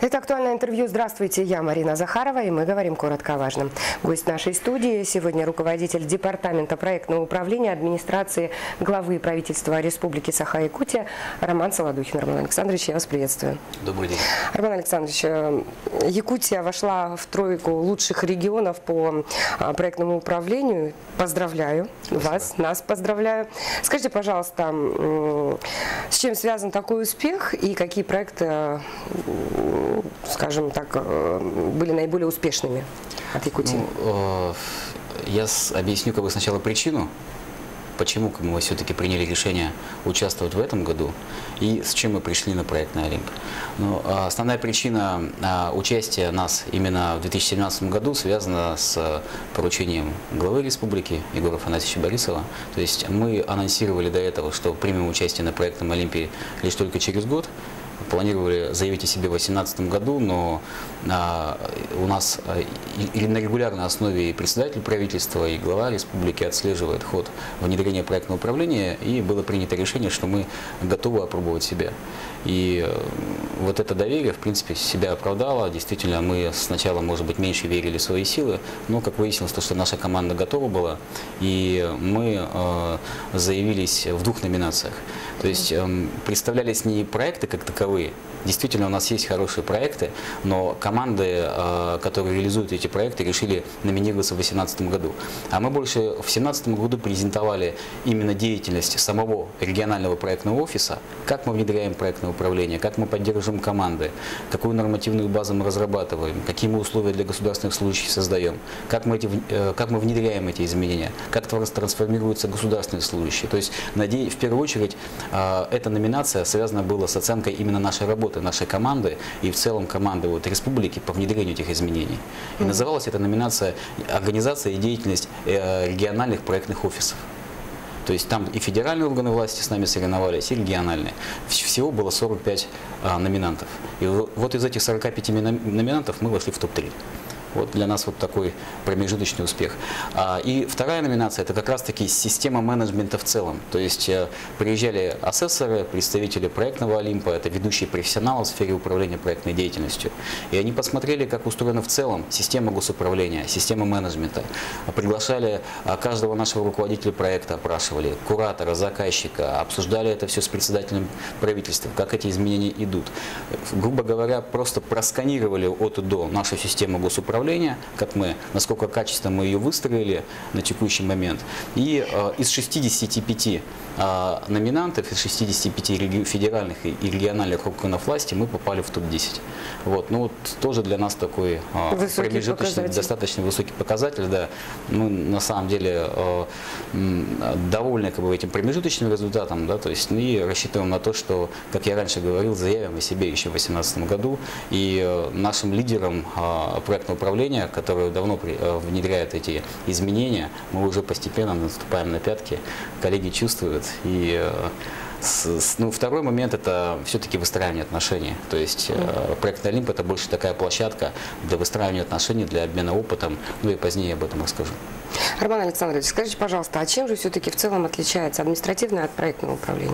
Это «Актуальное интервью». Здравствуйте, я Марина Захарова, и мы говорим коротко о важном. Гость нашей студии сегодня руководитель Департамента проектного управления администрации главы правительства Республики Саха-Якутия Роман Солодухин. Роман Александрович, я вас приветствую. Добрый день. Роман Александрович, Якутия вошла в тройку лучших регионов по проектному управлению. Поздравляю вас, нас поздравляю. Скажите, пожалуйста, с чем связан такой успех и какие проекты, скажем так, были наиболее успешными от Якутии? Я объясню сначала причину, почему мы все-таки приняли решение участвовать в этом году и с чем мы пришли на проектный Олимп. Основная причина участия нас именно в 2017 году связана с поручением главы республики Егора Афанасьевича Борисова. То есть мы анонсировали до этого, что примем участие на проектном Олимпе лишь только через год. Планировали заявить о себе в 2018 году, но у нас на регулярной основе и председатель правительства, и глава республики отслеживает ход внедрения проектного управления, и было принято решение, что мы готовы опробовать себя. И вот это доверие, в принципе, себя оправдало. Действительно, мы сначала, может быть, меньше верили в свои силы, но, как выяснилось, то, что наша команда готова была, и мы заявились в двух номинациях. То есть представлялись не проекты как таковые. Действительно, у нас есть хорошие проекты, но команды, которые реализуют эти проекты, решили номинироваться в 2018 году. А мы больше в 2017 году презентовали именно деятельность самого регионального проектного офиса, как мы внедряем проектное управление, как мы поддерживаем команды, какую нормативную базу мы разрабатываем, какие мы условия для государственных служащих создаем, как мы внедряем эти изменения, как трансформируются государственные служащие. То есть, в первую очередь, эта номинация связана была с оценкой именно нашей работы, нашей команды и в целом команды республики по внедрению этих изменений. И называлась эта номинация «Организация и деятельность региональных проектных офисов». То есть там и федеральные органы власти с нами соревновались, и региональные. Всего было 45 номинантов. И вот из этих 45 номинантов мы вошли в топ-3. Вот для нас вот такой промежуточный успех. И вторая номинация – это как раз-таки система менеджмента в целом. То есть приезжали асессоры, представители проектного Олимпа, это ведущие профессионалы в сфере управления проектной деятельностью. И они посмотрели, как устроена в целом система госуправления, система менеджмента. Приглашали каждого нашего руководителя проекта, опрашивали, куратора, заказчика, обсуждали это все с председателем правительства, как эти изменения идут. Грубо говоря, просто просканировали от и до нашу систему госуправления, насколько качественно мы ее выстроили на текущий момент. И из 65 номинантов, из 65 федеральных и региональных органов власти мы попали в топ-10. Вот. Ну, вот тоже для нас такой промежуточный, достаточно высокий показатель. Да. Мы на самом деле довольны этим промежуточным результатом, да, то есть, и рассчитываем на то, что, как я раньше говорил, заявим о себе еще в 2018 году. И нашим лидерам проектного управления, которые давно внедряют эти изменения, мы уже постепенно наступаем на пятки, коллеги чувствуют. И второй момент – это все-таки выстраивание отношений. То есть проектный Олимп – это больше такая площадка для выстраивания отношений, для обмена опытом. Ну и позднее об этом расскажу. Роман Александрович, скажите, пожалуйста, а чем же все-таки в целом отличается административное от проектного управления?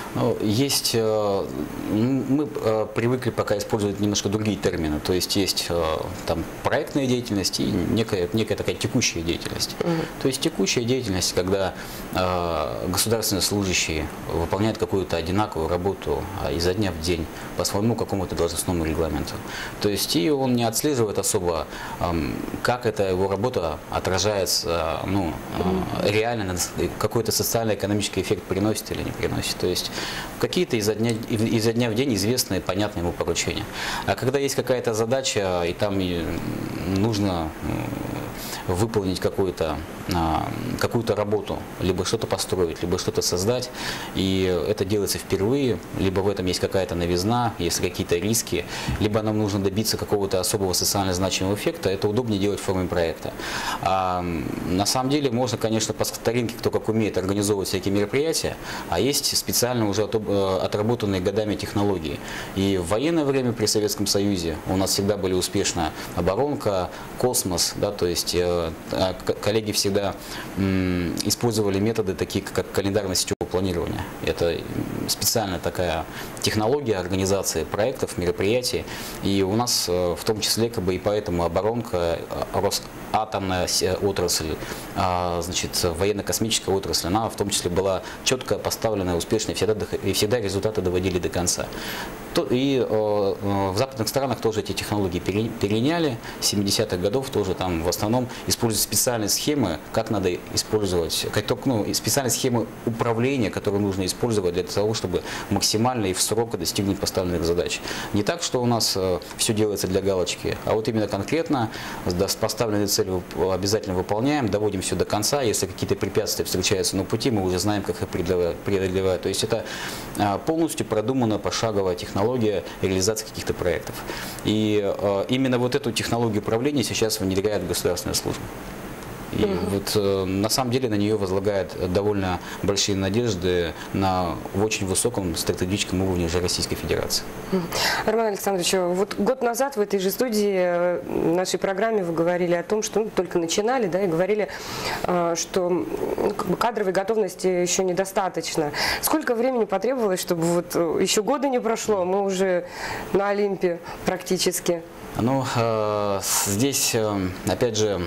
Мы привыкли пока использовать немножко другие термины. То есть есть там проектная деятельность и некая такая текущая деятельность. То есть текущая деятельность, когда государственные служащие выполняют какую-то одинаковую работу изо дня в день по своему какому-то должностному регламенту. То есть и он не отслеживает особо, как эта его работа отражается реально, какой-то социально-экономический эффект приносит или не приносит. То есть какие-то изо дня в день известные, понятные ему поручения. А когда есть какая-то задача, и там нужно выполнить какую-то работу, либо что-то построить, либо что-то создать, и это делается впервые, либо в этом есть какая-то новизна, есть какие-то риски, либо нам нужно добиться какого-то особого социально значимого эффекта, это удобнее делать в форме проекта. На самом деле можно, конечно, по старинке, кто как умеет, организовывать всякие мероприятия, а есть специально уже отработанные годами технологии. И в военное время при Советском Союзе у нас всегда были успешно оборонка, космос, да, то есть коллеги всегда использовали методы такие, как календарное сетевое планирование. Это специальная такая технология организации проектов, мероприятий. И у нас в том числе как бы и поэтому оборонка, атомная отрасль, значит, военно-космическая отрасль, она в том числе была четко поставлена, успешно, и всегда результаты доводили до конца. И в западных странах тоже эти технологии переняли. С 70-х годов тоже там в основном используют специальные схемы, как надо использовать, специальные схемы управления, которые нужно использовать для того, чтобы максимально и в срок достигнуть поставленных задач. Не так, что у нас все делается для галочки, а вот именно конкретно поставленные цели обязательно выполняем, доводим все до конца. Если какие-то препятствия встречаются на пути, мы уже знаем, как их преодолевать. То есть это полностью продуманная пошаговая технология реализации каких-то проектов. И именно вот эту технологию управления сейчас внедряет государственная служба. И вот на самом деле на нее возлагает довольно большие надежды на очень высоком стратегическом уровне уже Российской Федерации. Роман Александрович, вот год назад в этой же студии в нашей программе вы говорили о том, что только начинали, да, и говорили, что как бы кадровой готовности еще недостаточно. Сколько времени потребовалось, чтобы вот еще года не прошло, мы уже на Олимпе практически? Ну, здесь, опять же,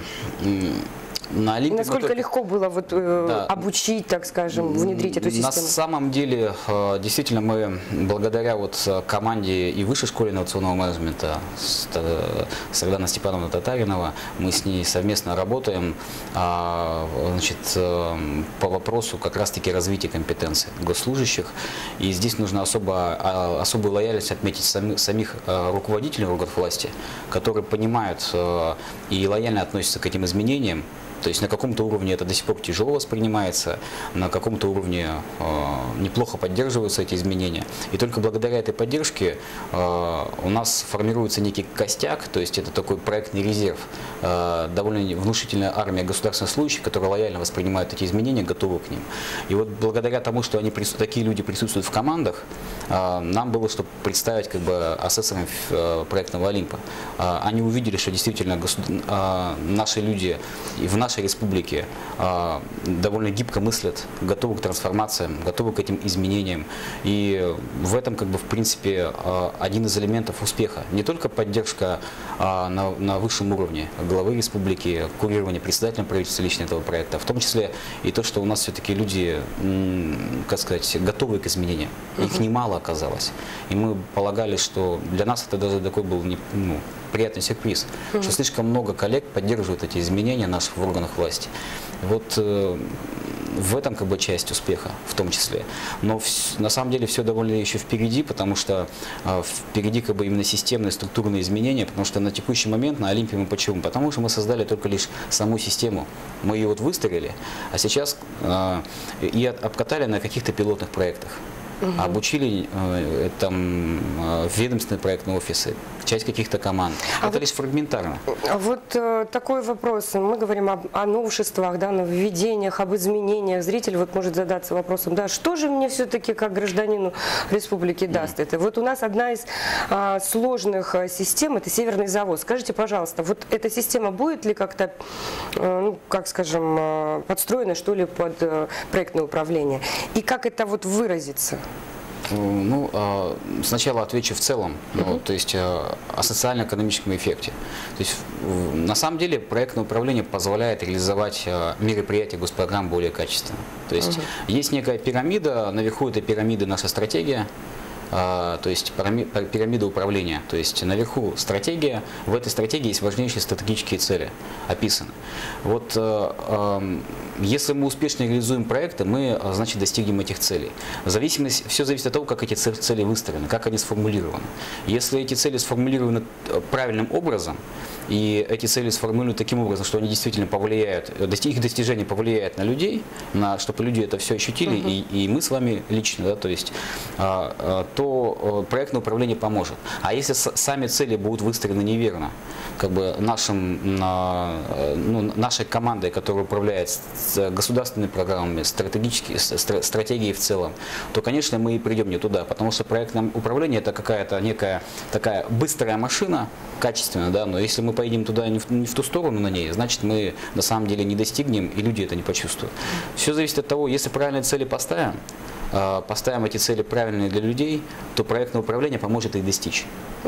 на Олимпе... Насколько легко было вот, обучить, так скажем, внедрить эту систему? На самом деле, действительно, мы благодаря вот команде и Высшей школе инновационного менеджмента Сардана Степановна Татаринова, мы с ней совместно работаем, значит, по вопросу как раз-таки развития компетенций госслужащих. И здесь нужно особую лояльность отметить самих руководителей органов власти, которые понимают и лояльно относятся к этим изменениям. То есть на каком-то уровне это до сих пор тяжело воспринимается, на каком-то уровне неплохо поддерживаются эти изменения. И только благодаря этой поддержке у нас формируется некий костяк, то есть это такой проектный резерв, довольно внушительная армия государственных служащих, которые лояльно воспринимают эти изменения, готовы к ним. И вот благодаря тому, что такие люди присутствуют в командах, нам было, чтобы представить как бы асессорам проектного Олимпа. Они увидели, что действительно наши люди и в нашей республике довольно гибко мыслят, готовы к трансформациям, готовы к этим изменениям. И в этом, как бы, в принципе, один из элементов успеха. Не только поддержка на высшем уровне главы республики, курирование председателем правительства лично этого проекта, в том числе и то, что у нас все-таки люди, как сказать, готовы к изменениям. Их немало оказалось. И мы полагали, что для нас это даже такой был приятный сюрприз, что слишком много коллег поддерживают эти изменения наших в органах власти. Вот в этом как бы часть успеха в том числе. Но на самом деле все довольно еще впереди, потому что впереди как бы именно системные структурные изменения, потому что на текущий момент на Олимпе мы почему? Потому что мы создали только лишь саму систему. Мы ее вот выстроили, а сейчас и обкатали на каких-то пилотных проектах. Обучили там ведомственные проектные офисы, часть каких-то команд. Это лишь фрагментарно. Вот такой вопрос. Мы говорим о новшествах, да, нововведениях, об изменениях. Зритель вот может задаться вопросом, да, что же мне все-таки как гражданину республики даст это? Вот у нас одна из сложных систем – это Северный завод. Скажите, пожалуйста, вот эта система будет ли как-то, как скажем, подстроена, что ли, под проектное управление? И как это вот выразится? Ну, сначала отвечу в целом, то есть о социально-экономическом эффекте. То есть, на самом деле, проектное управление позволяет реализовать мероприятия госпрограмм более качественно. То есть, есть некая пирамида, наверху этой пирамиды наша стратегия, то есть пирамида управления. То есть наверху стратегия, в этой стратегии есть важнейшие стратегические цели описаны. Вот если мы успешно реализуем проекты, мы, значит, достигнем этих целей. Все зависит от того, как эти цели выстроены, как они сформулированы. Если эти цели сформулированы правильным образом, и эти цели сформулированы таким образом, что они действительно повлияют, их достижение повлияет на людей, чтобы люди это все ощутили, и мы с вами лично, да, то есть, то проектное управление поможет. А если сами цели будут выстроены неверно, как бы нашей командой, которая управляет государственными программами, стратегией в целом, то, конечно, мы и придем не туда, потому что проектное управление – это какая-то некая такая быстрая машина, качественная, да, но если мы поедем туда не в ту сторону на ней, значит, мы на самом деле не достигнем, и люди это не почувствуют. Все зависит от того, если правильные цели поставим, поставим эти цели правильные для людей, то проектное управление поможет их достичь.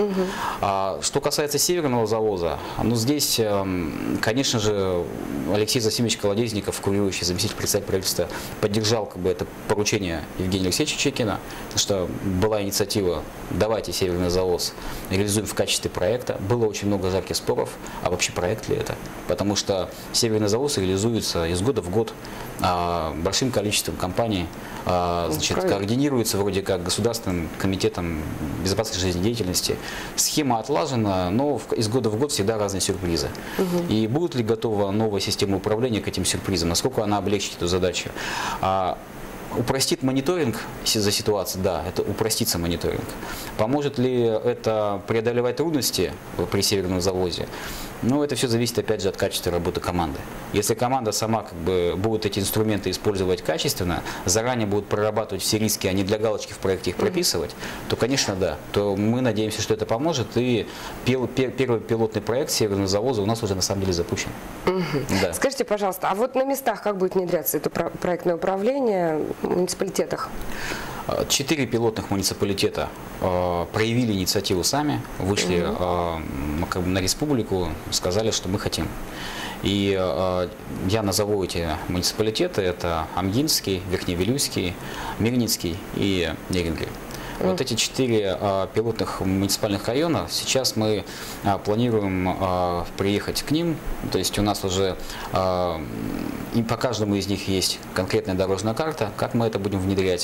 Что касается северного завоза, ну здесь, конечно же, Алексей Засимович Колодезников, курирующий заместитель председателя правительства, поддержал как бы это поручение Евгения Алексеевича Чекина, потому что была инициатива «давайте северный завоз реализуем в качестве проекта». Было очень много жарких споров, а вообще проект ли это? Потому что северный завоз реализуется из года в год большим количеством компаний, значит, координируется вроде как Государственным комитетом безопасности жизнедеятельности. Схема отлажена, но из года в год всегда разные сюрпризы. И будет ли готова новая система управления к этим сюрпризам? Насколько она облегчит эту задачу? Упростит мониторинг за ситуацией? Да, это упростится мониторинг. Поможет ли это преодолевать трудности при северном завозе? Ну, это все зависит, опять же, от качества работы команды. Если команда сама как бы будет эти инструменты использовать качественно, заранее будет прорабатывать все риски, а не для галочки в проекте их прописывать, то, конечно, да. То мы надеемся, что это поможет. И первый пилотный проект северного завоза у нас уже на самом деле запущен. Да. Скажите, пожалуйста, а вот на местах как будет внедряться это проектное управление в муниципалитетах? 4 пилотных муниципалитета проявили инициативу сами, вышли на республику, сказали, что мы хотим. И я назову эти муниципалитеты: это Амгинский, Верхневилюйский, Мирницкий и Нерингель. Вот эти 4 пилотных муниципальных района, сейчас мы планируем приехать к ним, то есть у нас уже и по каждому из них есть конкретная дорожная карта, как мы это будем внедрять.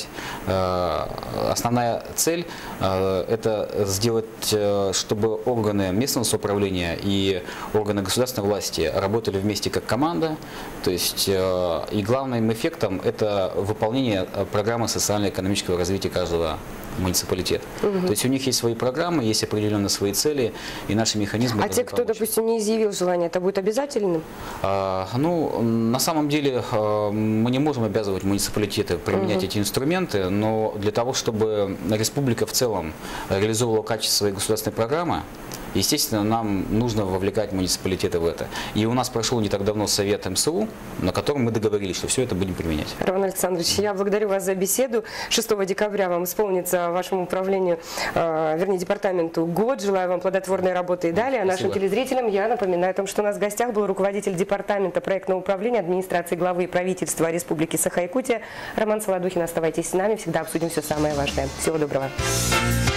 Основная цель это сделать, чтобы органы местного самоуправления и органы государственной власти работали вместе как команда, то есть и главным эффектом это выполнение программы социально-экономического развития каждого муниципалитет. То есть у них есть свои программы, есть определенно свои цели, и наши механизмы. А те, кто, допустим, не изъявил желание, это будет обязательным? Ну, на самом деле мы не можем обязывать муниципалитеты применять эти инструменты, но для того, чтобы республика в целом реализовывала качество своей государственной программы, естественно, нам нужно вовлекать муниципалитеты в это. И у нас прошел не так давно совет МСУ, на котором мы договорились, что все это будем применять. Роман Александрович, я благодарю вас за беседу. 6 декабря вам исполнится вашему управлению, вернее, департаменту год. Желаю вам плодотворной работы и далее. А нашим телезрителям я напоминаю о том, что у нас в гостях был руководитель департамента проектного управления администрации главы правительства Республики Саха-Якутия Роман Солодухин. Оставайтесь с нами, всегда обсудим все самое важное. Всего доброго.